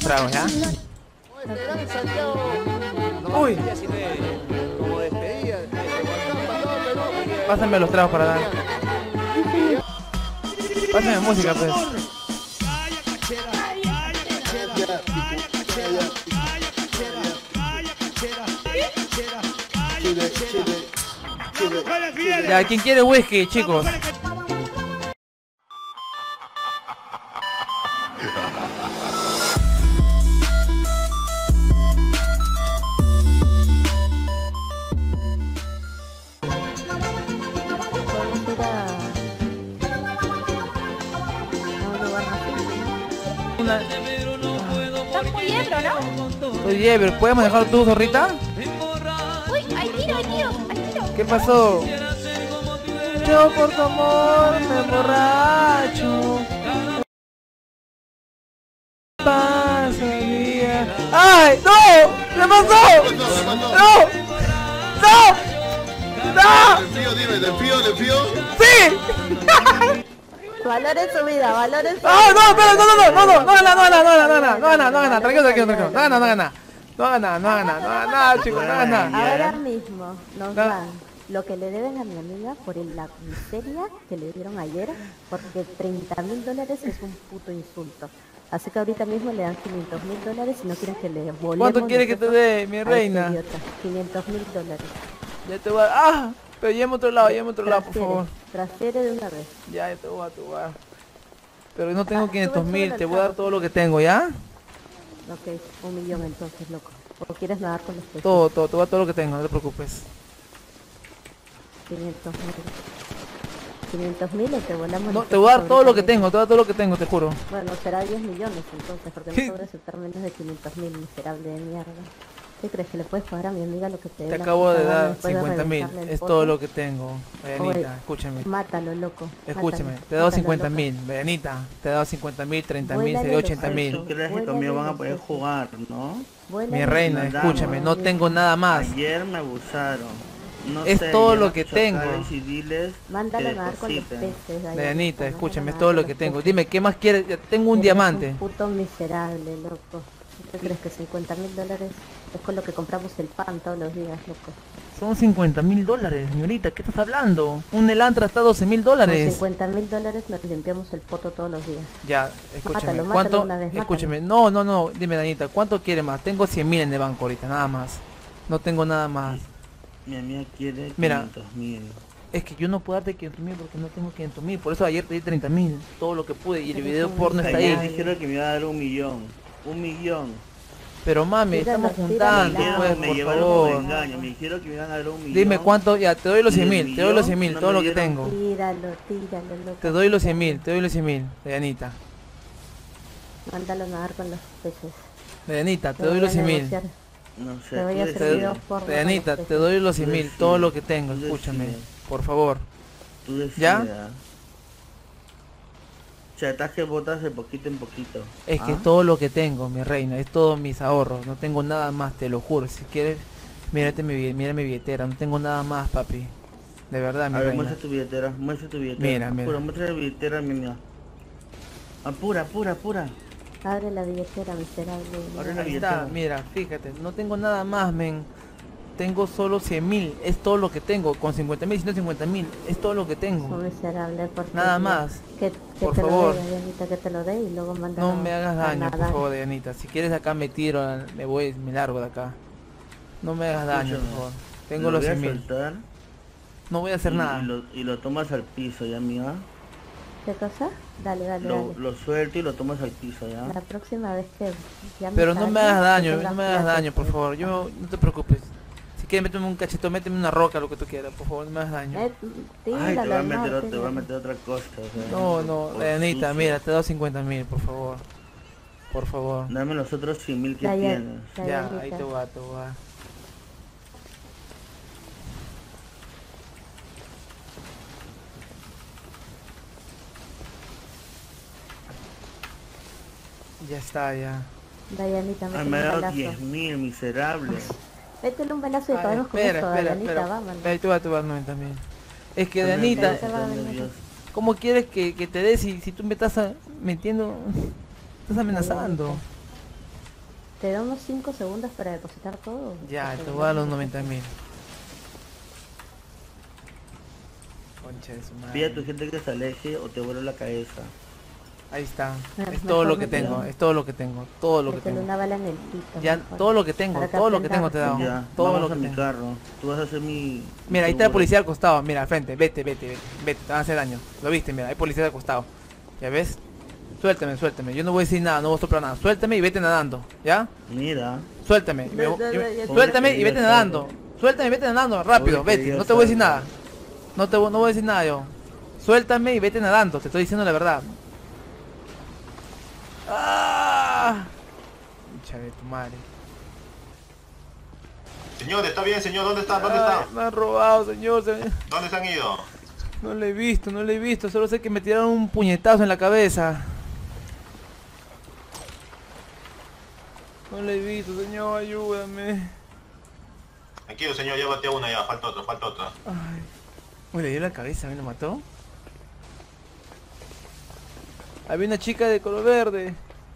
los tragos, ¿ya? Uy. Como despedida, Pásame los tragos para dar. Pásame música, pues. Ya, ¿quién quiere whisky, chicos? Estás muy ebrio, ¿no? Estoy ebrio, ¿puedes manejar tú, zorrita? Uy, hay tiro, hay tiro, hay tiro. ¿Qué pasó? Yo por tu amor me emborracho. Pasa día. ¡Ay, no! ¿Qué pasó? ¡No! ¡No! ¡No! ¿Le fío? ¡Sí! Valores su vida, valores su ¡Ah, no! ¡Espera! No gana, tranquilo. No gana, chicos, no gana. Ahora mismo nos dan lo que le deben a mi amiga por la miseria que le dieron ayer, porque $30.000 es un puto insulto. Así que ahorita mismo le dan $500.000 y no quieren que le volvamos. ¿Cuánto quiere que te dé, mi reina? $500.000. Ya te voy a... ¡Ah! Pero llévame a otro lado, por favor. Transfiere de una vez. Ya te voy a dar. Pero no tengo 500.000, te voy a dar todo lo que tengo, ¿ya? Ok, 1.000.000 entonces, loco. ¿O quieres nadar con los peces? Todo, te voy a dar todo lo que tengo, no te preocupes. 500.000 y te volamos. No, te voy a dar todo lo que tengo, te juro. Bueno, será 10 millones entonces, porque no puedo aceptar menos de 500.000, miserable de mierda. ¿Qué crees que le puedes pagar a mi amiga lo que te dé? Te la acabo de puta gana dar después de 50.000, reventarle el es poto? todo lo que tengo. Veanita, Oye, escúchame. Mátalo, loco. Escúchame, mátalo, te he dado mátalo, 50.000, Veanita, te he dado 50.000, 30.000, Vuélale sería los 80.000. sesos. ¿Tú crees que conmigo van a poder jugar, no? Vuélale Mi los reina, sesos. escúchame, no tengo nada más. Ayer me abusaron. No Es sé, todo lleva lo que a chacales tengo. y diles Mándalo a que nadar con los depositen. peces. ahí, Veanita, mándalo escúchame, a es todo nadar lo con que los tengo. peces. Dime, ¿qué más quieres? Ya tengo un Eres diamante. un puto miserable, loco. ¿Tú crees que $50.000 es con lo que compramos el pan todos los días, loco? Son $50.000, señorita, ¿qué estás hablando? Un Elantra está a $12.000. Con $50.000 nos limpiamos el poto todos los días. Ya, escúchame, Mátalo ¿cuánto? una vez, mátalo. Escúchame, no, dime, Danita, ¿cuánto quiere más? Tengo 100.000 en el banco ahorita, nada más. No tengo nada más. Mi amiga quiere Mira. 500.000. Es que yo no puedo darte 500.000 porque no tengo 500.000. Por eso ayer te di 30.000. Todo lo que pude y el video porno está Ayer ahí. dijeron que me iba a dar 1.000.000. 1.000.000. Pero mami, Tíralo, estamos juntando, tíralo. pues, Me por llevaron por favor. engaño. Me dijeron que me iban a dar 1.000.000. Dime cuánto, ya, te doy los ¿Y el 100.000, te doy los 100.000, millón? todo No lo me que dieron. tengo. Tíralo, loco. Te doy los 100.000, Dianita. Mándalo a nadar con los peces. Dianita, te Te doy voy los a 100.000. negociar. No sé. Te voy a tú hacer decides. videos porno con Dianita, los te doy los Tú 100.000, decides. todo lo que tengo, Tú escúchame, decides. por favor. Tú decides. ¿Ya? Chataje botas de poquito en poquito. Es que ¿Ah? es todo lo que tengo, mi reina, es todos mis ahorros, no tengo nada más, te lo juro. Si quieres, mira mi billetera, no tengo nada más, papi. De verdad, mi A ver, reina. muestra tu billetera, muestra tu billetera. Mira, mira. Apura, muestra la billetera, mi amiga. Apura. Abre la billetera, miserable. Abre la Ahí billetera. está, mira, fíjate, no tengo nada más, men. Tengo solo 100.000, es todo lo que tengo. Con 50.000, 150.000, es todo lo que Son tengo. miserable porque Nada más. Que Por te favor. lo dé, Dianita, que te lo dé y luego manda. No me hagas daño, por favor, Dianita. Si quieres acá me tiro, me largo de acá. No me hagas daño, por Escúchame, favor. Tengo lo los voy a 100.000. soltar No voy a hacer nada. y lo tomas al piso, ya, amiga. ¿Qué cosa? Dale. Lo suelto y lo tomas al piso, ya. La próxima vez que ya me Pero no salga, me hagas que daño, tengas no me hagas clases, daño, por pues. favor. Yo, no te preocupes. Si quieres méteme un cachito, méteme una roca, lo que tú quieras, por favor, no me hagas daño. Ay, te Tíralo voy a al mar, meter, te voy a tíralo. meter otra cosa. o sea, No, por Dianita, sucio. mira, te he dado 50.000, por favor. Por favor. Dame los otros 100.000 que Ya, tienes. ya. Ya, Dianita. ahí te voy a, te voy a. Ya está, ya. Dayanita, Ay, métele me ha un dado balazo. 10.000, miserable. Métele un balazo y Ay, acabamos con espera, esto, espera, Dayanita, espera. vámonos. Ahí te voy a 90.000. Es que, Dame Dianita, nervioso, se va a estoy venir. nervioso. ¿cómo quieres que te dé si tú me estás metiendo, estás amenazando? Te da unos 5 segundos para depositar todo. Ya, Porque te voy a dar los no- 90.000. Concha de su Pide a madre. tu gente que se aleje o te vuelo la cabeza. Ahí está. Mejor Es todo lo que me quedo. tengo, es todo lo que tengo, todo lo que Métele tengo. una bala en el pito. Ya, mejor. todo lo que tengo, Para que todo lo que tengo te he aprenda dado. Ya, Todo vamos lo a que mi tengo. carro. Tú vas a hacer mi... Mira, ahí está la seguro. policía al costado, mira, al frente, vete, te van a hacer daño. Lo viste, mira, hay policía al costado. ¿Ya ves? Suéltame, yo no voy a decir nada, no voy a soplar nada. Suéltame y vete nadando, ¿ya? Mira. Suéltame. ya. Suéltame y vete Pobre nadando. Suéltame y vete nadando, rápido, Pobre vete, querido no te voy a decir Salva. nada. No voy a decir nada yo. Suéltame y vete nadando, te estoy diciendo la verdad. ¡Ah! Hincha de tu madre. Señor, está bien, señor. ¿Dónde está? Ay, me han robado, señor. ¿Dónde se han ido? No le he visto, solo sé que me tiraron un puñetazo en la cabeza. No le he visto, señor, ayúdame. Tranquilo, señor. Llévate una ya. Falta otra. Ay. Uy, le dio la cabeza, ¿a mí lo mató? Había una chica de color verde.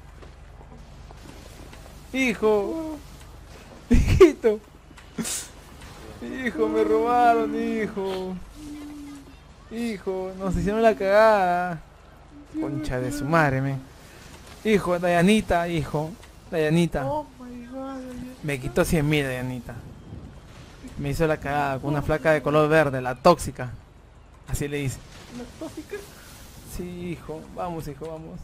Hijo. Hijito. Hijo, me robaron, hijo. Hijo, nos hicieron la cagada. Concha de su madre, me. Hijo, Dayanita, hijo. Dayanita. Me quitó 100.000, Dayanita. Me hizo la cagada con una flaca de color verde, la tóxica. Así le dice. ¿La tóxica? Sí, hijo. Vamos, hijo, vamos.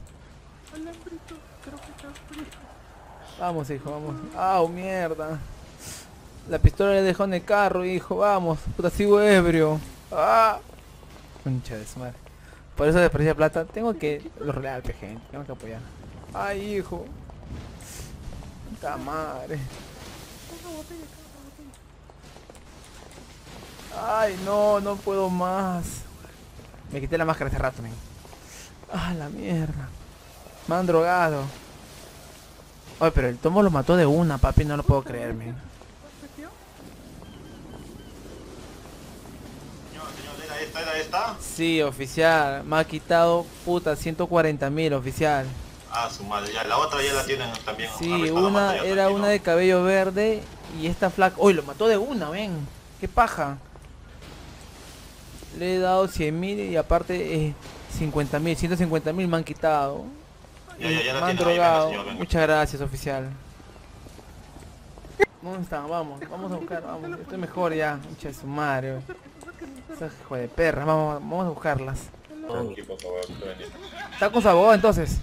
Vamos, hijo, vamos. ¡Ah, mierda! La pistola le dejó en el carro, hijo. Vamos. Puta, sigo ebrio. ¡Ah! Concha de su madre. Por eso desprecia plata. Tengo que... Lo real, gente. Tengo que apoyar. ¡Ay, hijo! ¡Puta madre! Ay, no puedo más. Me quité la máscara hace rato, men. Ah, la mierda. Me han drogado. Oye, pero el tomo lo mató de una, papi, no lo puedo creer, men. Señor, ¿era esta? Sí, oficial. Me ha quitado, puta, 140.000, oficial. Ah, su madre. Ya, la otra ya la tienen también. Sí, arrestada, una mata ya, era tranquilo. una de cabello verde y esta flaca... ¡Uy, lo mató de una, ven! ¡Qué paja! Le he dado 100.000 y aparte 50.000, 150.000 me han quitado. Ya Y la me han tienen. Ahí, venga, drogado. señor, venga. Muchas gracias, oficial. ¿Dónde están? Vamos a buscar, vamos. Estoy mejor ya. Mucha de su madre. Esas hijo de perra, vamos a buscarlas. Tranqui, por favor, venir. ¿Está con su abogado entonces?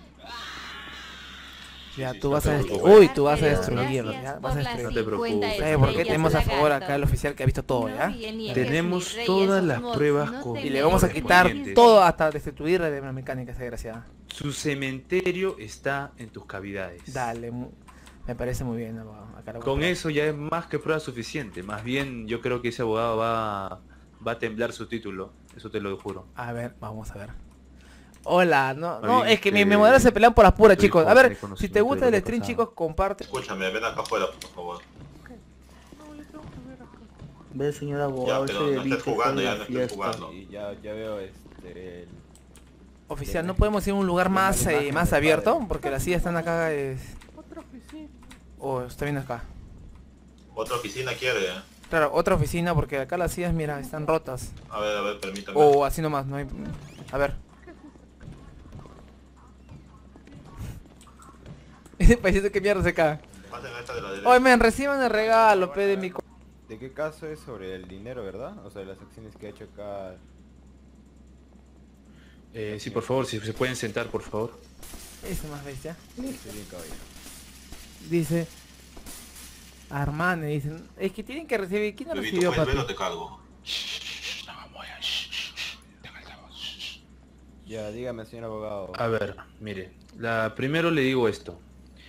Ya, sí, tú no vas te a preocupes. destruir. Uy, tú vas a Pero destruirlo. gracias Ya, por vas a las destruirlo. No te preocupes. 50 ¿Por qué tenemos a estrellas, favor acá lagarto. el oficial que ha visto todo, ya? No niegues, Tenemos mi rey, todas esos las mods, pruebas no con- te Y le vamos a metas. quitar correspondientes. todo hasta destituir la mecánica esa desgraciada. Su cementerio está en tus cavidades. Dale, me parece muy bien, abogado. Acá lo voy a Con poner. eso ya es más que prueba suficiente. Más bien yo creo que ese abogado va a temblar su título. Eso te lo juro. A ver, vamos a ver. Hola, no, Bien, es que mi este, moderadores se pelean por las puras, tu chicos. hijo A ver, tiene si conocimiento te gusta de el lo que stream, pasaba. chicos, comparte. Escúchame, ven acá afuera, por favor. Ve, señor Ya, abogado, pero ese no delito estés jugando, está ya en no la estés fiesta. jugando. Y ya veo el... Oficial, ¿no podemos ir a un lugar más, imagen más del abierto? padre. Porque las sillas están acá. Oh, está bien acá. Otra oficina quiere, ¿eh? Claro, otra oficina porque acá las sillas, mira, están rotas. A ver, permítame. O así nomás, no hay... A ver. Ese paisito que mierda se cae. Pasen a esta de la derecha. Oye, men, reciban el regalo, pe, de mi... ¿De qué caso es sobre el dinero, verdad? O sea, las acciones que ha hecho acá... Sí, por favor, si se pueden sentar, por favor. Ese más bestia. Sí, bien, caballero. Dice... Armane, dicen... Es que tienen que recibir... ¿Quién no Bebito, recibió, ¿puedes papi? ver o te cargo? Ya, dígame, señor abogado. A ver, mire. Primero le digo esto.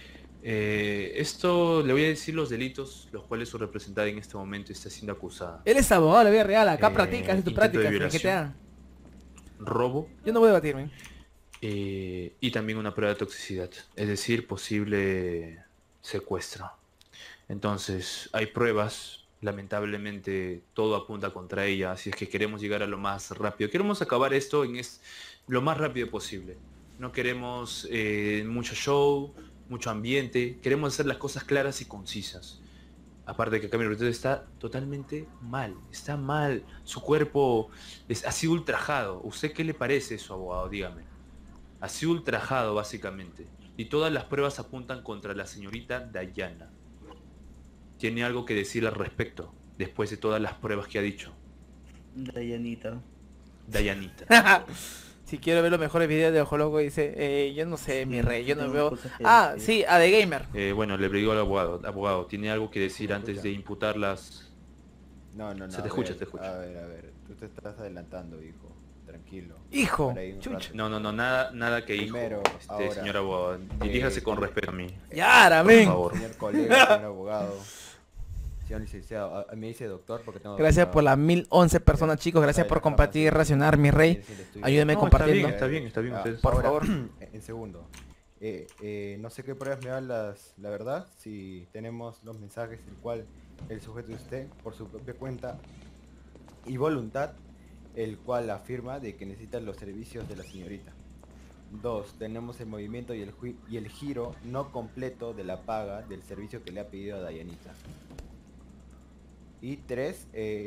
Esto le voy a decir los delitos los cuales su representada en este momento está siendo acusada. Él es abogado de la vida real, acá practica, hace tu intento de práctica en violación. GTA. Robo Yo no voy a debatirme. y también una prueba de toxicidad. Es decir, posible secuestro. Entonces, hay pruebas. Lamentablemente, todo apunta contra ella. Así es que queremos llegar a lo más rápido. Queremos acabar esto lo más rápido posible. No queremos mucho show. mucho ambiente. Queremos hacer las cosas claras y concisas. Aparte de que acá mi representante está totalmente mal, está mal. Su cuerpo ha sido ultrajado. ¿Usted qué le parece eso, abogado? Dígame. Ha sido ultrajado, básicamente. Y todas las pruebas apuntan contra la señorita Dayana. ¿Tiene algo que decir al respecto, después de todas las pruebas que ha dicho? Dayanita. Dayanita. Si quiero ver los mejores videos de Ojo Loco, dice, yo no sé, mi rey, yo no tengo veo... cosas que Ah, decir. sí, a The Gamer. Bueno, le digo al abogado. Abogado, ¿tiene algo que decir antes de imputar las...? No, no, no. Se te escucha, te escucha. A ver. Tú te estás adelantando, hijo. Tranquilo. Hijo, Para ahí un chucha. rato. No, nada que hijo, Primero, ahora, señor abogado. Diríjase con respeto a mí, Yara, por men. favor. Señor colega, señor abogado. Señor licenciado, me dice doctor porque tengo... Gracias por las 1011 personas, chicos. Gracias por compartir y racionar, mi rey. Ayúdeme No, compartiendo. está bien ustedes. Por Ahora, favor. En segundo. No sé qué pruebas me dan la verdad, si tenemos los mensajes el cual el sujeto de usted, por su propia cuenta y voluntad, el cual afirma de que necesita los servicios de la señorita. 2. Tenemos el movimiento y el giro no completo de la paga del servicio que le ha pedido a Dayanita. Y 3.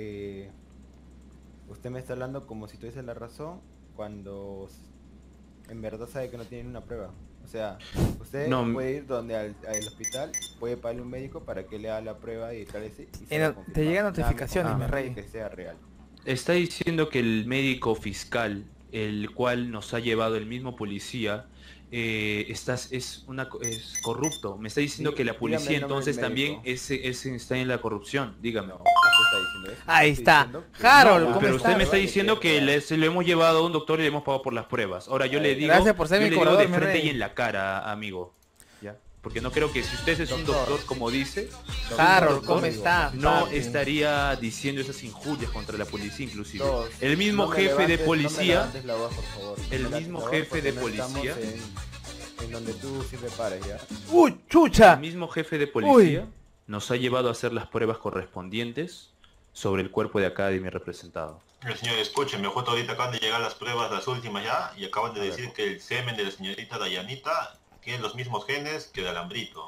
Usted me está hablando como si tuviese la razón cuando en verdad sabe que no tiene una prueba. O sea, usted No, puede ir donde al hospital, puede pagarle un médico para que le haga la prueba y tal y Te sea llegan confirmado. notificaciones, Nada mi más rey. que sea real. Está diciendo que el médico fiscal, el cual nos ha llevado el mismo policía, es corrupto. Me está diciendo Sí, que la dígame policía el nombre entonces del también médico. está en la corrupción. Dígame. No, usted está diciendo eso. Ahí Estoy está. diciendo que- Harold, No, ¿cómo pero está? usted me está Vale, diciendo que se lo hemos llevado a un doctor y le hemos pagado por las pruebas. Ahora yo le digo, Gracias por ser yo mi le digo cobrador, de mi frente rey. y en la cara, amigo. ¿Ya? Porque no creo que si usted es un Doctor. doctor como dice, Harold, ¿cómo Doctor, está? no papi? estaría diciendo esas injurias contra la policía inclusive. 2. El mismo No me jefe de levantes- no me policía, levantes la voz, por favor. No el me levantes mismo la voz jefe porque de no estamos policía, en donde tú siempre pares, ¿ya? ¡Uy, chucha! el mismo jefe de policía nos ha llevado a hacer las pruebas correspondientes sobre el cuerpo de acá de mi representado. El señor, escúcheme, justo ahorita acaban de llegar las pruebas, las últimas ya, y acaban de A ver. decir que el semen de la señorita Dayanita tiene los mismos genes que de Alambrito.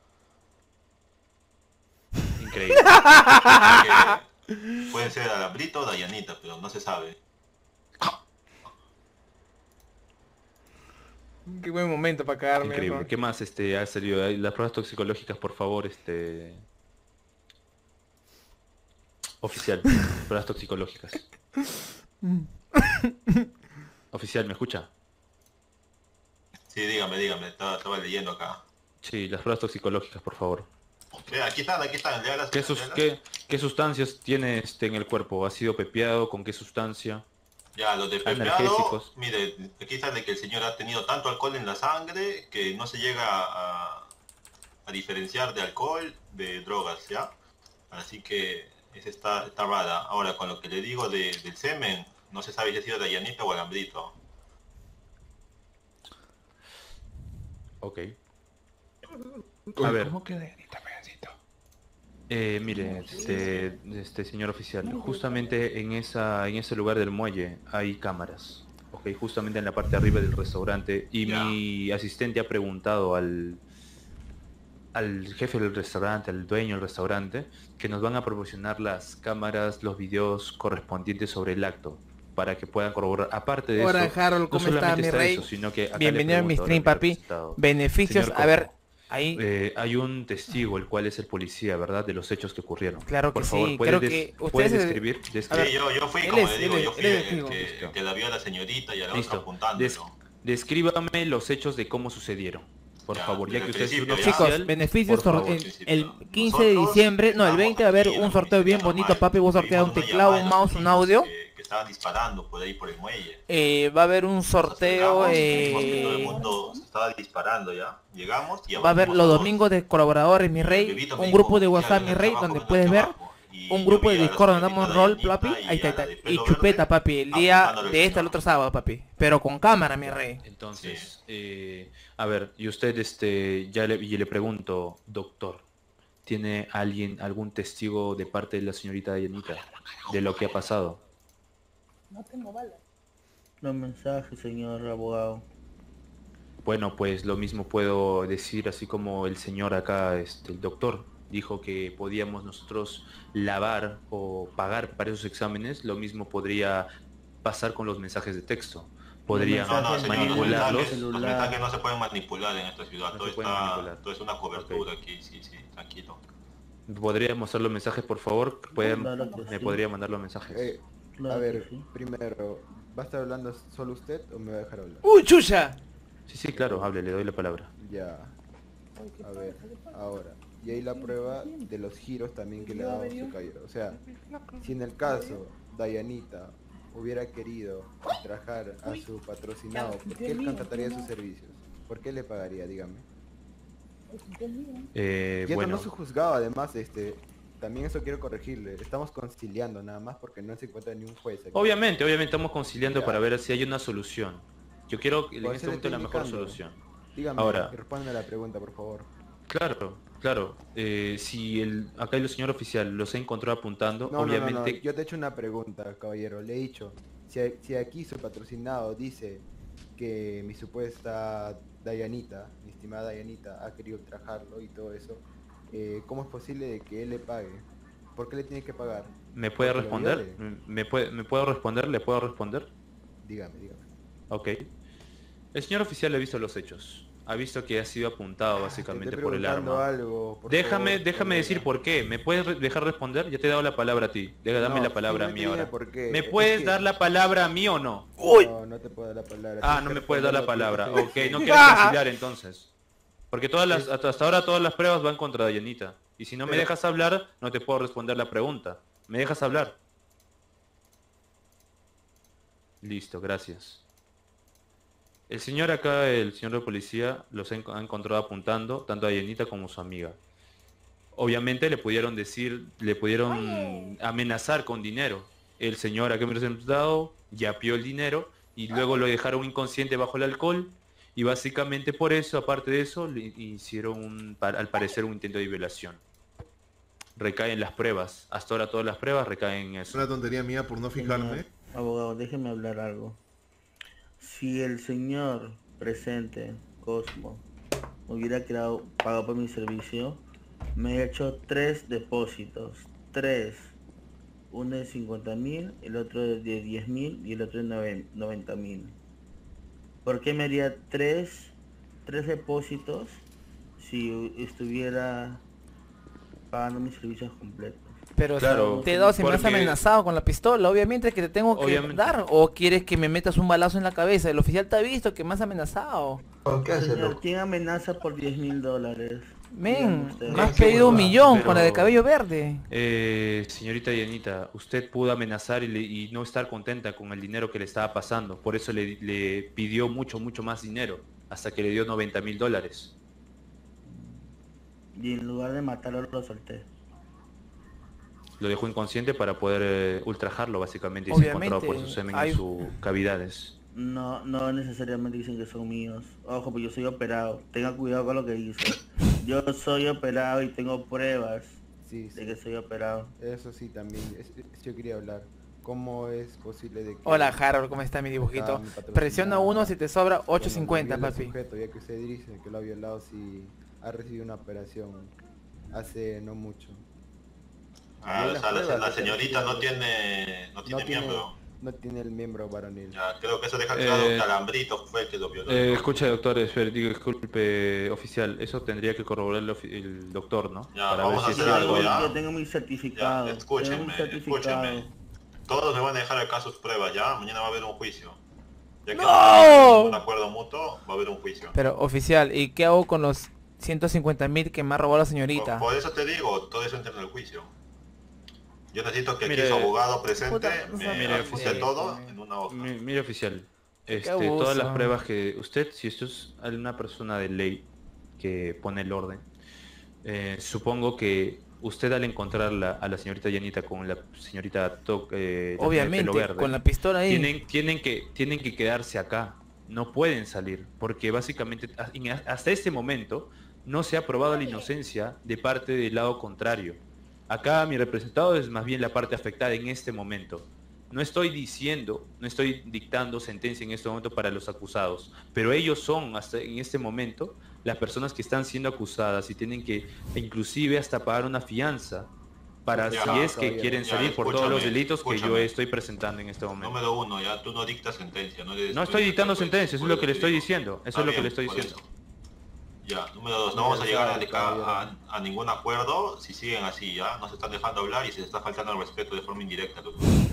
Increíble. Que puede ser Alambrito o Dayanita, pero no se sabe. Qué buen momento para cagarme. Increíble. ¿no? ¿Qué más ha salido? Las pruebas toxicológicas, por favor, oficial, pruebas toxicológicas. Oficial, ¿me escucha? Sí, dígame, estaba leyendo acá. Sí, las pruebas toxicológicas, por favor. Aquí están, léalas, léalas. ¿Qué sustancias tiene en el cuerpo? ¿Ha sido pepeado? ¿Con qué sustancia? Ya, los de pepeado, Analgésicos. mire, aquí sale que el señor ha tenido tanto alcohol en la sangre que no se llega a diferenciar de alcohol de drogas, ¿ya? Así que esa está rara. Ahora, con lo que le digo del semen, no se sabe si ha sido Dayanita o Alambrito. Ok. A ver. Mire, señor oficial, justamente en ese lugar del muelle hay cámaras, ok, justamente en la parte de arriba del restaurante, y Ya. mi asistente ha preguntado al jefe del restaurante, al dueño del restaurante, que nos van a proporcionar las cámaras, los videos correspondientes sobre el acto, para que puedan corroborar. Aparte de Hola, eso, Harold, no ¿cómo está, solamente mi está rey? eso, sino que acá Bienvenido a le mi pregunto stream, ahora papi. representado. Beneficios, Señor a ver, Coco, ahí... hay un testigo, el cual es el policía, ¿verdad? De los hechos que ocurrieron. Claro que Por favor, sí, ¿puede creo que puede ustedes- describir? A ver, Sí, yo fui, él como es- le digo, él yo es- fui él es el testigo. que la vio a la señorita y a la otra Listo. apuntándolo. Descríbame los hechos de cómo sucedieron. Por Ya, favor, ya desde que el usted es un principio, ya. Chicos, oficial, beneficios por favor. el 15 de Nosotros diciembre, no, el estamos 20 va a haber aquí en la un sorteo bien Policía bonito, papi, voy a sortear un Tuvimos una teclado, llamada un de los mouse, un policías audio. que estaban disparando por ahí por el muelle. Va a haber un sorteo, Nos acercamos, vimos que todo el mundo se estaba disparando ya. Llegamos y va a haber abatimos los a todos. domingos de colaboradores, mi El rey, bebito me un dijo, grupo de "Oficial, WhatsApp, en mi el rey, trabajo donde ven puedes aquí ver, abajo". Y un yo grupo vi de a la Discord donde señorita damos rol, Dayanita papi, y ahí a está, la de ahí está, y pelo chupeta, verde papi, el día apuntándole de al este al señor. otro sábado, papi, pero con cámara, mi rey. Entonces, a ver, y usted, y le pregunto, doctor, ¿tiene algún testigo de parte de la señorita Dayanita de lo que ha pasado? Los mensajes, señor abogado. Bueno, pues lo mismo puedo decir, así como el señor acá, el doctor, dijo que podíamos nosotros lavar o pagar para esos exámenes, lo mismo podría pasar con los mensajes de texto. Podría No, no, señor, manipularlos. los mensajes no se pueden manipular en esta ciudad, No todo se pueden manipular. todo es una cobertura aquí, sí, sí, tranquilo. ¿Podría mostrar los mensajes, por favor? Claro que ¿Me sí. podría mandar los mensajes? Claro A que ver, sí. primero, ¿va a estar hablando solo usted o me va a dejar hablar? ¡Uy, chucha! Sí, sí, claro, hable, le doy la palabra. Ya. A ver, ahora. Y hay la prueba de los giros también que le ha dado su caballero. O sea, si en el caso Dayanita hubiera querido trabajar a su patrocinado, ¿por qué él contrataría sus servicios? ¿Por qué le pagaría? Dígame. Y esto Bueno, no se juzgaba, además, también eso quiero corregirle. Estamos conciliando nada más porque no se encuentra ni un juez aquí. obviamente estamos conciliando Ya. para ver si hay una solución. Yo quiero en Por este eso le momento estoy la mejor indicando. solución. Dígame, Ahora. y respóndeme la pregunta, por favor. Claro, claro. Si acá el señor oficial los ha encontrado apuntando, No, obviamente... no, no, yo te he hecho una pregunta, caballero. Le he dicho, si aquí su patrocinado dice que mi supuesta Dayanita, mi estimada Dayanita, ha querido ultrajarlo y todo eso, ¿cómo es posible de que él le pague? ¿Por qué le tiene que pagar? ¿Me puede Porque lo responder? viole. ¿Me puedo responder? ¿Le puedo responder? Dígame, dígame. Ok. El señor oficial ha visto los hechos. Ha visto que ha sido apuntado Te básicamente estoy por el preguntando arma. algo, por Déjame favor, decir colega. por qué. ¿Me puedes dejar responder? Ya te he dado la palabra a ti. Dame No, la palabra a mí simplemente dime ahora. por qué. ¿Me Es puedes que- dar la palabra a mí o no? No, no te puedo dar la palabra. Ah, Tienes no que me puedes dar la responder lo que palabra. te Ok, estoy no diciendo. quieres conciliar entonces. Porque hasta ahora todas las pruebas van contra Dayanita. Y si no me Pero- dejas hablar, no te puedo responder la pregunta. ¿Me dejas hablar? Listo, gracias. El señor acá, el señor de policía, los ha encontrado apuntando, tanto a Dayanita como a su amiga. Obviamente le pudieron amenazar con dinero. El señor a que me lo han dado, yapió el dinero y luego lo dejaron inconsciente bajo el alcohol y básicamente por eso, aparte de eso, le hicieron al parecer un intento de violación. Recaen las pruebas. Hasta ahora todas las pruebas recaen en eso. Una tontería mía por no fijarme. Señor abogado, déjeme hablar algo. Si el señor presente, Cosmo, hubiera pagado por mi servicio, me ha hecho 3 depósitos. 3. Uno de 50.000, el otro de 10.000 y el otro de 90.000. ¿Por qué me haría 3 depósitos si estuviera pagando mis servicios completos? Pero Claro, te he dado si me has porque- amenazado con la pistola, obviamente que te tengo que Obviamente. dar, o quieres que me metas un balazo en la cabeza. El oficial te ha visto que me has amenazado. Señor, ¿quién amenaza por $10.000? Men, Dígame usted. me has pedido 1.000.000 Pero- con la de cabello verde. Señorita Dianita, usted pudo amenazar y no estar contenta con el dinero que le estaba pasando. Por eso le pidió mucho más dinero, hasta que le dio $90.000. Y en lugar de matarlo, lo solté. Lo dejó inconsciente para poder ultrajarlo básicamente y se Obviamente, encontraba por su semen hay- en sus cavidades. No necesariamente dicen que son míos. Ojo, pues yo soy operado. Tenga cuidado con lo que dice. Yo soy operado y tengo pruebas Sí, de sí, que soy operado. eso sí también. Yo quería hablar. ¿Cómo es posible de que... Hola Harold, ¿cómo está mi dibujito? mi patrocinado, Presiona 1 si te sobra bueno, 8.50, lo viola el papi. sujeto, ya que usted dice que lo ha violado, si ha recibido una operación hace no mucho. Ah, Hay o las sea, pruebas la que señorita no te- tiene miembro. no tiene el miembro varonil. Ya, creo que eso deja claro Eh, que Alambrito fue el que lo violó. Escucha, doctor, disculpe, oficial, eso tendría que corroborar el doctor, ¿no? Ya, Para vamos ver a si hacer es algo, cierto. ya. Yo tengo mi certificado. Ya, tengo mi escúchenme, certificado. escúchenme. Todos me van a dejar acá sus pruebas, ¿ya? Mañana va a haber un juicio. Ya que ¡No! no hay un acuerdo mutuo, va a haber un juicio. Pero oficial, ¿y qué hago con los 150.000 que me ha robado la señorita? Por eso te digo, todo eso entra en el juicio. Yo necesito que Mire, aquí su abogado presente puta, no me sabía apunte que- todo en una hoja. Mire, oficial, abuso. todas las pruebas que usted, si esto es una persona de ley que pone el orden, supongo que usted al encontrar a la señorita Yanita con la señorita la señora de pelo Obviamente, verde, con la pistola ahí. tienen que quedarse acá, no pueden salir, porque básicamente hasta este momento no se ha probado la inocencia de parte del lado contrario. Acá mi representado es más bien la parte afectada en este momento. no estoy dictando sentencia en este momento para los acusados, pero ellos son hasta en este momento las personas que están siendo acusadas y tienen que inclusive hasta pagar una fianza para Ya, si es que todavía quieren no. salir Ya, por todos los delitos que yo escúchame. estoy presentando en este momento. Número 1, ya tú no dictas sentencia. No estoy dictando sentencia, eso es lo que le estoy diciendo. Eso es lo que le estoy por diciendo. eso. Ya, número 2, no Ya vamos a llegar sabe, caballero. a ningún acuerdo si siguen así, ¿ya? No se están dejando hablar y se les está faltando el respeto de forma indirecta.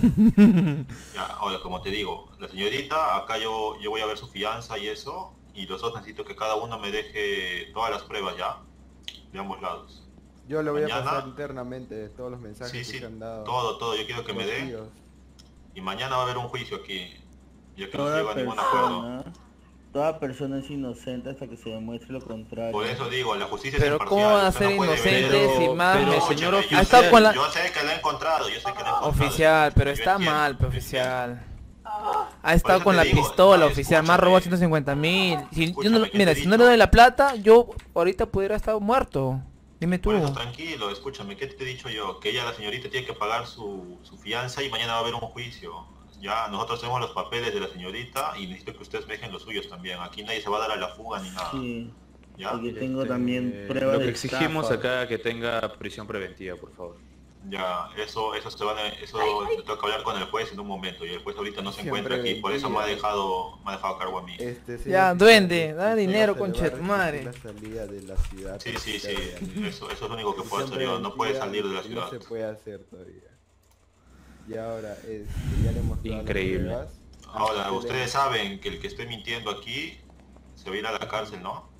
Ya, ahora, como te digo, la señorita, acá yo voy a ver su fianza y eso, y los dos necesito que cada uno me deje todas las pruebas, ¿ya? De ambos lados. Yo le voy a Mañana- pasar internamente todos los mensajes Sí, que sí, se han dado. todo, yo quiero que me los den. tíos. Y mañana va a haber un juicio aquí, ya que no se Toda llega a ningún acuerdo. toda persona es inocente hasta que se demuestre lo contrario. Por eso digo, la justicia Pero es imparcial. ¿cómo van a usted ser no puede inocentes ver- si más pero, me- señor Escúchame, oficial, ha estado con la... Yo sé que lo he encontrado, Oficial, pero Yo está entiendo, mal, yo oficial. Ha Por estado eso con te la digo, pistola, no, oficial. Me ha robado escúchame. 150.000. Si, yo no, Escúchame, ¿qué mira, te he si no le dicho? doy la plata, yo ahorita pudiera estar muerto. Dime tú. Por eso, tranquilo, escúchame, ¿qué te he dicho yo? Que ella, la señorita, tiene que pagar su fianza y mañana va a haber un juicio. Ya, nosotros tenemos los papeles de la señorita y necesito que ustedes me dejen los suyos también. Aquí nadie se va a dar a la fuga ni nada. Sí, ¿Ya? porque tengo Este, también pruebas Lo que de exigimos estafa. acá es que tenga prisión preventiva, por favor. Ya, eso tengo que hablar con el juez en un momento y el juez ahorita no se Siempre encuentra aquí, por eso me ha vendía. dejado a cargo a mí. Este, señor Ya, oficial, duende, este, da sí, dinero, se le va a concha de tu restringir madre. La salida de la ciudad. Sí, porque está bien. eso es lo único que puedo hacer Prisión yo, no puede preventiva salir de la y ciudad. No se puede hacer todavía. Y ahora, ya le hemos dado las Increíble. pruebas. Ahora, Usted ustedes le- saben que el que esté mintiendo aquí se va a ir a la cárcel, ¿no?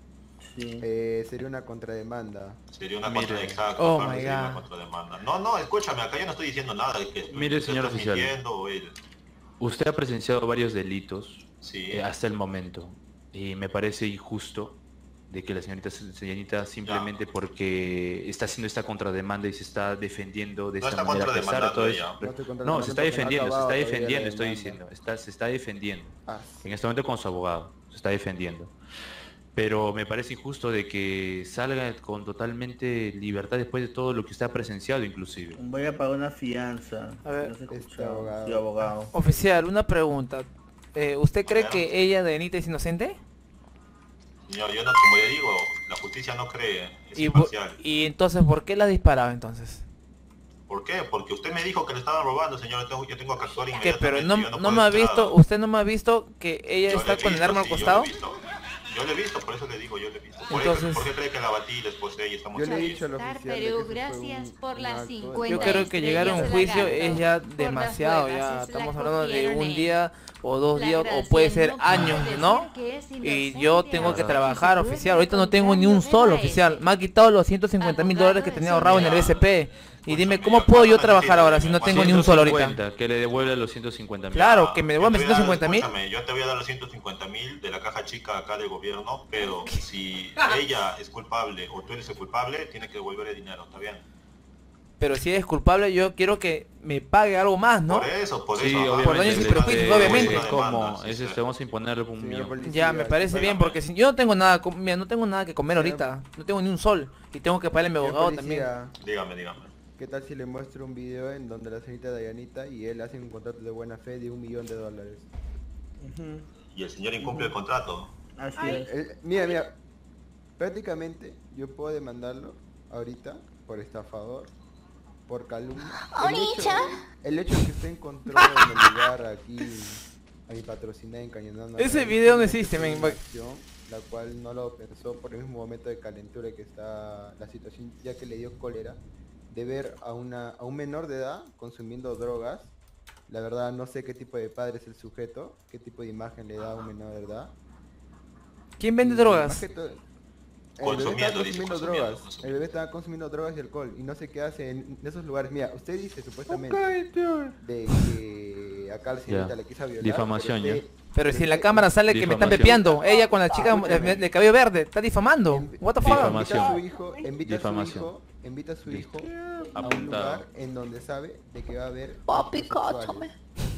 Sí. Sería una contrademanda. Sería una Mire. contra exacto, Oh aparte my sería God. una contrademanda. No, escúchame, acá yo no estoy diciendo nada de que Mire, usted señor está oficial. mintiendo o él. Usted ha presenciado varios delitos Sí. hasta el momento y me parece injusto de que la señorita simplemente porque está haciendo esta contrademanda y se está defendiendo de No esta está manera a pesar de contrademandando todo ella. eso. No estoy No, contrademandando se está porque no ha defendiendo, acabado todavía la estoy demanda. diciendo, se está defendiendo. Ah, En este momento con su abogado, se está defendiendo. Pero me parece injusto de que salga con totalmente libertad después de todo lo que usted ha presenciado inclusive. Voy a pagar una fianza. A ver, No se este escuchaba. abogado. Sí, abogado. Oficial, una pregunta. ¿Usted cree Bueno. que ella de Anita es inocente? Señor, yo no, como ya digo, la justicia no cree, es Y, imparcial. y entonces, ¿por qué la disparaba entonces? ¿Por qué? Porque usted me dijo que le estaban robando, señor, yo tengo que actuar ¿Qué? inmediatamente. Pero no, yo no puedo me ha hacer visto, nada. usted no me ha visto que ella Yo está le he con el visto, arma al sí, costado. Yo lo he visto, por eso le digo, yo lo he visto. Entonces- ¿Por qué cree que la batí y la esposé y estamos Yo le he aquí? dicho al oficial de que Pero eso fue gracias por un las acto de- 50 Yo creo que llegar a un estrellas juicio lagarto. es ya Por las demasiado, huevas, ya se la estamos hablando de cogieron, un día o 2 La días o gracia puede ser no quiere años, decir ¿no? que es Y inocente, yo tengo que ahora. trabajar, Si se oficial. puede Ahorita no tengo ni un encontrar solo, nueve oficial. veces. Me ha quitado los 150.000 dólares que tenía ahorrado en el Abogado, BSP. Y dime, escúchame, ¿cómo acá puedo no yo trabajar necesito ahora si no tengo ni un solo ahorita? 150, que le devuelva los 150.000. Claro, que me Yo devuelvan te voy a dar- 150.000. escúchame, yo te voy a dar los 150.000 de la caja chica acá del gobierno, pero si ella es culpable o tú eres el culpable, tienes que devolver el dinero, ¿está bien? Pero si es culpable, yo quiero que me pague algo más, ¿no? Por eso, Sí, ajá. obviamente. Por daños y este, perjuicios, obviamente. Es como, Demanda, sí, es sí. vamos a imponerle un Señor millón. policía, Ya, me parece bien, porque si yo no tengo nada, mira, no tengo nada que comer ahorita. No tengo ni un sol. Y tengo que pagarle a mi señor abogado también. policía, Dígame. ¿qué tal si le muestro un video en donde la señorita Dayanita y él hacen un contrato de buena fe de $1 millón? Ujú. Y el señor incumple el contrato. Así es. Mira, prácticamente yo puedo demandarlo ahorita por estafador, por calumnia. El hecho de que usted encontró en el lugar aquí a mi patrocinada encañonando. Ese video no existe, men. La cual no lo pensó por el mismo momento de calentura que está la situación, ya que le dio cólera de ver a un menor de edad consumiendo drogas. La verdad no sé qué tipo de padre es el sujeto, qué tipo de imagen le da a un menor de edad. ¿Quién vende Y drogas? más que todo, Consumiendo, dice, drogas. consumiendo. El bebé estaba consumiendo drogas y alcohol y no sé qué hace en esos lugares. Mira, usted dice supuestamente de que acá la señorita Ya. le quiso violar. Difamación, pero ya. usted- Pero si en la cámara sale que me están Difamación. pepeando, ella con la chica escúchame. de cabello verde, está difamando. What the fuck? Difamación. Invita a su hijo, Difamación. invita a su hijo a un Apuntado. lugar en donde sabe de que va a haber Papi, actos cáchame.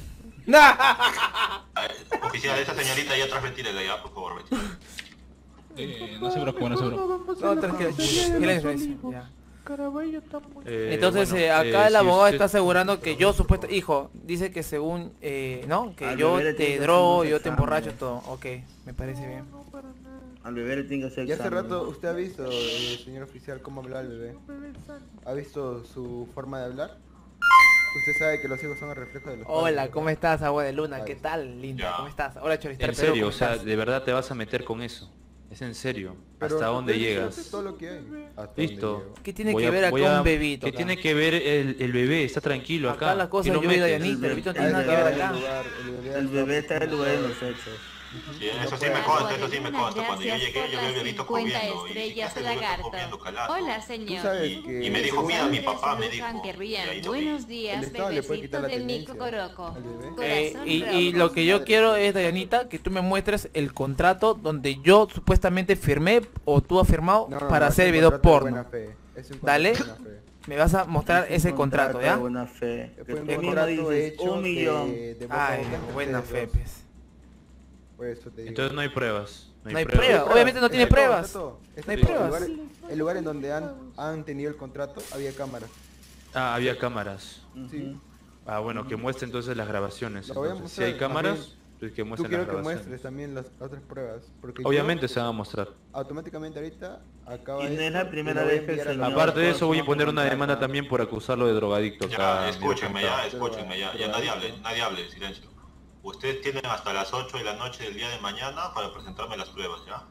sexuales. Oficial, esa señorita ya atrás retírela ya, por favor, retírela. No se preocupe, no se preocupe. No, tranquilo. Silencio, silencio. Ya. Entonces bueno, acá el si abogado usted- está asegurando que yo supuesto hijo dice que según no que Al yo bebé le tiene te que drogo, hacer yo unos te emborracho exámenes. todo. Ok, me parece bien. Al bebé le tiene que hacer Y hace exámenes. rato, ¿usted ha visto, señor oficial, cómo hablaba el bebé? ¿Ha visto su forma de hablar? Usted sabe que los hijos son el reflejo de los padres, Hola, ¿verdad? ¿cómo estás, agua de luna? Ahí ¿Qué está. tal, linda? Ya. ¿Cómo estás? Hola, Choristar En Perú, serio, ¿cómo o sea, estás? ¿de verdad te vas a meter con eso? Es en serio. Pero ¿Hasta dónde usted dice llegas? todo lo que hay. Hasta donde Listo. llego. ¿Qué tiene Voy que a- ver voy acá a- un bebito? ¿Qué acá? tiene que ver el bebé? Está tranquilo acá. Acá las cosas ¿Qué lo yo vi a metes? Dayanita, el bebito no tiene El nada que ver bebé- acá. El bebé está en el lugar de los hechos. Sí, eso sí me consta, eso sí me consta. Cuando yo llegué, yo vi al bebito 50 comiendo. Y estrellas, ¿qué hace el bebito lagarto. comiendo, calazo? Hola, Tú señor. sabes Y que... me dijo, mira, mi papá me dijo. Luján Querrían. Y ahí lo vi. Buenos días, El Estado le puede bebecito quitar la de mi tenencia cocoroco. al bebé. Corazón Y rojo. lo que yo quiero es, Dayanita, que tú me muestres el contrato donde yo supuestamente firmé o tú has firmado No, no, para no, hacer es un video contrato de buena porno. fe. Es un contrato Dale. de buena fe. Me vas a mostrar Es un ese contrato, de ¿ya? buena fe. Que Fue un tú mismo contrato dices hecho 1.000.000. de boca a Ay, boca entre buena ustedes fe, dos. pues. Por eso te digo. Entonces no hay pruebas. No hay pruebas. Obviamente no tiene Está todo, pruebas. está todo, está No hay todo. pruebas. El lugar en donde han tenido el contrato había cámaras. Ah, había cámaras. Sí. Ah, bueno, que muestre entonces las grabaciones. Lo voy a Entonces, si hay mostrar, cámaras, también. pues que Tú muestren quiero las que grabaciones. muestres también las otras pruebas. Porque Obviamente yo, se van a mostrar. automáticamente ahorita acaba Y no es esto la primera y lo voy a vez que el enviar a la- señor- Aparte de eso, voy a Cosmo poner una contrata. demanda también por acusarlo de drogadicto. acá, Ya, escúchenme mira, ya, escúchenme ya. Ya nadie hable, silencio. Ustedes tienen hasta las 8 de la noche del día de mañana para presentarme las pruebas, ¿ya?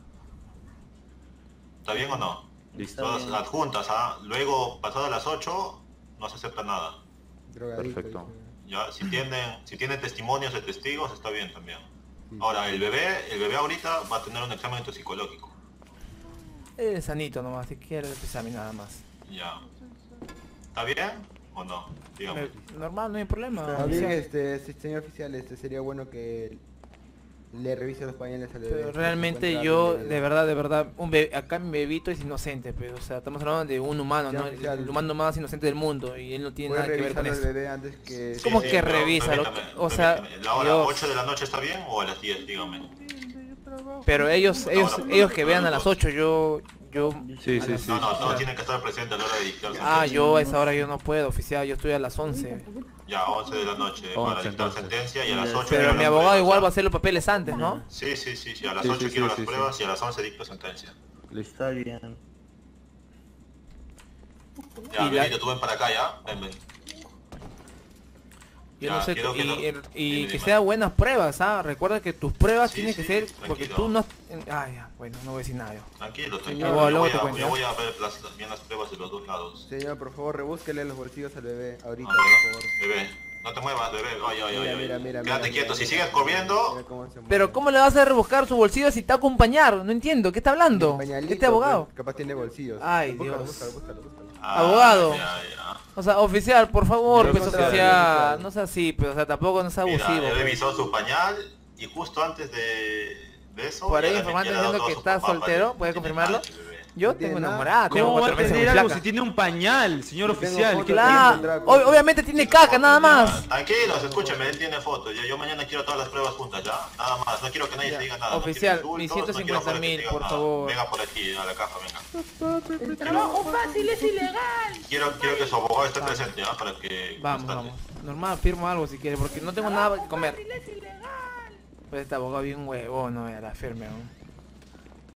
¿Está bien o no? Listo. Todas bien. adjuntas, ¿ah? Luego, pasadas las 8, no se acepta nada. Drogadicto, Perfecto. dice. Ya, si tienen testimonios de testigos, está bien también. Ahora, el bebé ahorita va a tener un examen toxicológico. Es sanito nomás, si quieres examen nada más. Ya. ¿Está bien o no? Dígame. Normal, no hay problema. También, oficial. señor oficial, sería bueno que le revise los pañales al bebé. Pero por si realmente encuentra yo, algo de verdad, acá mi bebito es inocente, pero o sea, estamos hablando de un humano, Ya, ¿no? oficial. El humano más inocente del mundo y él no tiene Puede nada que ver con revisarlo al eso. bebé antes que... Sí, ¿Cómo sí, que pero revísalo? permítame, O sea, permítame. ¿La hora Dios. 8 de la noche está bien o a las 10? Dígame. Pero ellos que vean a las 8, yo Sí, sí, sí. No, todos tienen que estar presentes a la hora de dictar Ah, sentencia. yo a esa hora yo no puedo, oficial, yo estoy a las 11. Ya, 11 de la noche 11 para dictar entonces. sentencia y a las 8 Pero mi abogado igual va a hacer los papeles antes, ¿no? Sí, a las Sí, 8 sí, quiero sí, las sí, pruebas y a las 11 dicto sentencia. Está bien. Ya, Y la- Benito, tú ven para acá, ¿ya? Ven. Yo Ya, no sé, quiero que lo- y dime, que dime. sean buenas pruebas, ¿ah? Recuerda que tus pruebas Sí, tienen que sí, ser, tranquilo. porque tú no... Ah, ya, bueno, no voy a decir nada yo. Tranquilo, Luego- luego te yo cuento, ¿ya? voy a ver bien las pruebas de los dos lados. Señor, por favor, rebúsquele los bolsillos al bebé ahorita, Ah, por favor. Bebé, no te muevas, bebé. Mira, Quédate quieto, si sigues mira corriendo... cómo se mueve. Pero ¿cómo le vas a rebuscar su bolsillo si está a acompañar? No entiendo, ¿qué está hablando? Pañalito, Este abogado. pues, capaz tiene bolsillos. Ay, Búscalo, Dios. búscalo. Abogado. Ya. O sea, oficial, por favor, Mira, pues oficial, oficial, no sea así, pero o sea, tampoco no sea Mira, abusivo. he pues. revisado su pañal y justo antes de eso... Por ahí ya le informante ya le ha dado diciendo todo que a su está papá, soltero, vale. ¿puede No tiene confirmarlo? nada, bebé. Yo No tengo tiene nada. enamorada, tengo ¿Cómo va 4 a meses tener con algo flaca. si tiene un pañal, señor Yo tengo oficial? fotos ¿Qué también, Claro, tendrá obviamente tiene caca, nada más. Tranquilos, escúcheme, él tiene fotos. Yo mañana quiero todas las pruebas juntas, ¿ya? Nada más, no quiero que nadie Ya. te diga nada. Oficial, no quiero mis insultos, no quiero 150.000, que te digan por nada. favor. Venga por aquí, a la caja, venga. El trabajo fácil es ilegal. Quiero que su abogado esté presente, ¿ya? Para que... Vamos, constate. vamos. Normal, firmo algo si quiere, porque no tengo nada que comer. Pues este abogado bien huevón, no, ya la firme, ¿no?